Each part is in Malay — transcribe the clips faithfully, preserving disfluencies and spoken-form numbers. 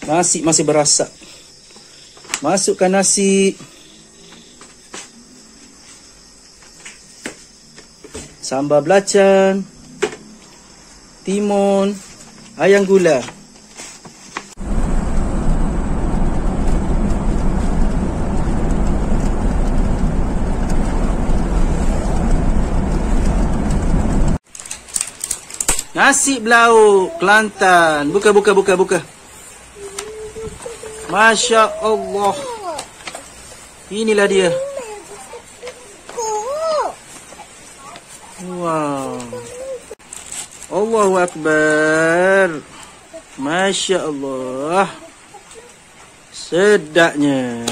Nasi masih berasak. Masukkan nasi. Sambal belacan, timun, ayam gula. Nasi belauk Kelantan. Buka, buka, buka, buka. Masya Allah. Inilah dia. Wow. Allahu Akbar. Masya Allah. Sedapnya.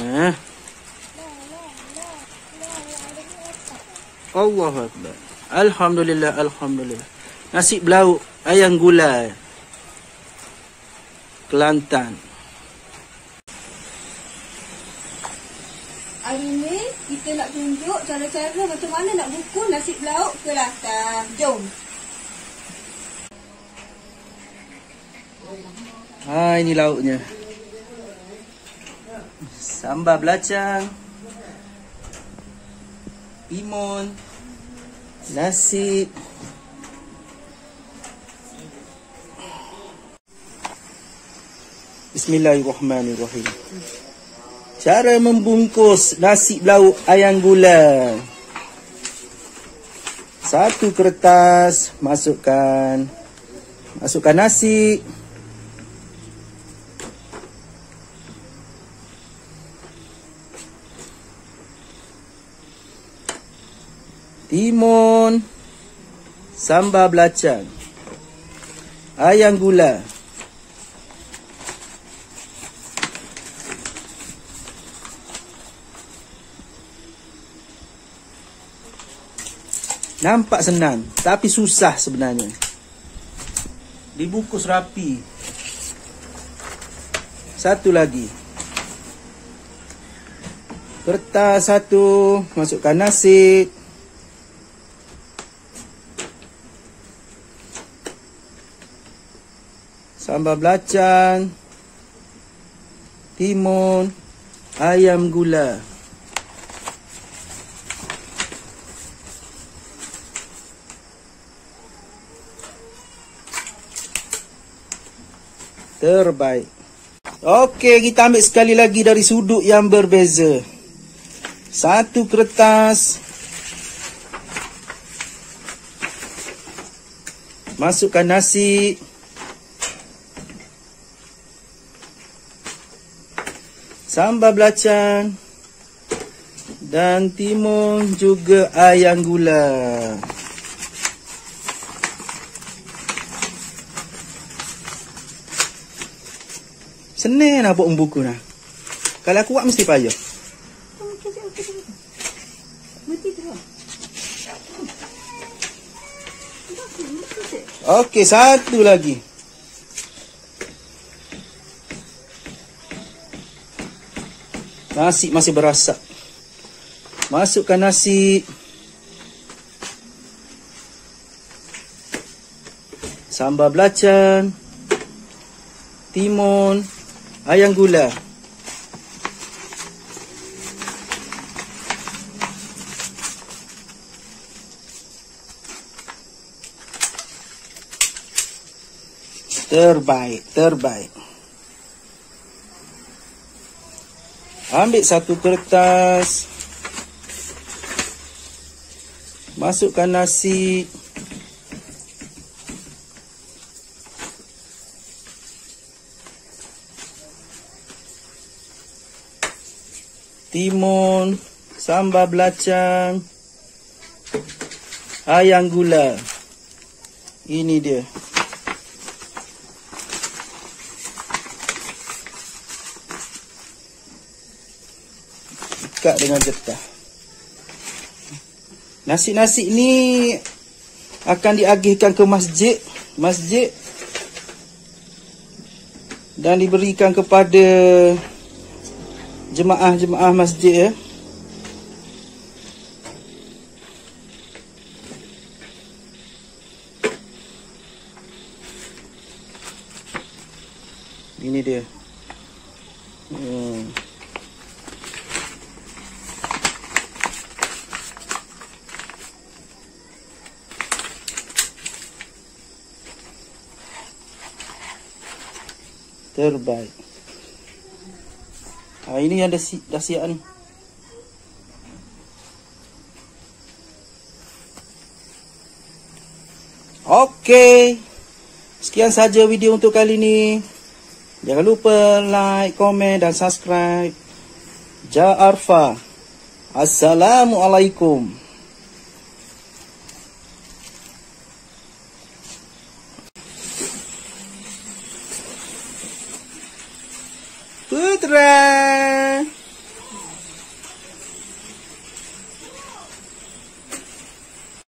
Allahu Akbar. Alhamdulillah, Alhamdulillah. Nasi belauk ayam gulai Kelantan. Hari ni kita nak tunjuk cara-cara macam mana nak bungkus nasi belauk Kelantan. Jom. Ha, ini lauknya. Sambal belacan, timun, nasi. Bismillahirrahmanirrahim. Cara membungkus nasi belauk ayam gula. Satu kertas, masukkan masukkan nasi. Timun, sambal belacan, ayam gula. Nampak senang, tapi susah sebenarnya. Dibungkus rapi. Satu lagi. Kertas satu, masukkan nasi. Sambal belacan, timun, ayam gula. Terbaik. Okey, kita ambil sekali lagi dari sudut yang berbeza. Satu kertas. Masukkan nasi. Sambal belacan. Dan timun juga ayam gula. Senang nak buat buku nak. Kalau aku buat mesti payah. Okey, satu lagi. Nasi masih berasak. Masukkan nasi. Sambal belacan. Timun. Ayam gula. Terbaik, terbaik. Ambil satu kertas. Masukkan nasi. Timun, sambal belacan, ayam gula. Ini dia. Ikat dengan getah. Nasi-nasi ini akan diagihkan ke masjid, masjid dan diberikan kepada jemaah-jemaah masjid ya. Ini dia. Hmm. Terbaik. Ah, ini yang dah, si dah siap ni. Okey. Sekian saja video untuk kali ini. Jangan lupa like, komen dan subscribe. Ja Arfa. Assalamualaikum. Putra.